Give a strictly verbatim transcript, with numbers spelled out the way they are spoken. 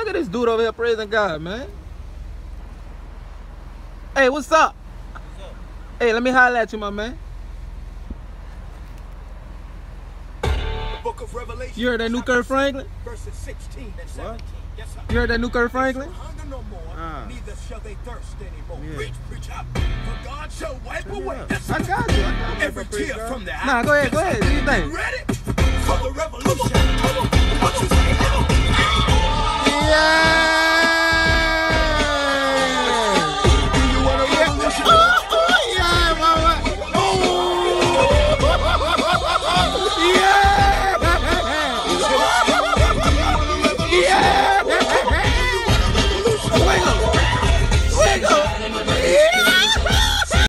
at this dude over here praising God, man. Hey, what's up? What's up? Hey, let me holler at you, my man. Book of Revelation. You heard that new Kirk Franklin? Verses sixteen and seventeen. Yes, sir. You heard that new Kirk Franklin? Hunger no more, uh. neither shall they thirst anymore. Yeah. Preach, preach out. For God shall wipe Turn away. Yes, I got you. I got you. Every tear from the eye. Nah, go ahead, go ahead. Do you think? Ready for the revolution?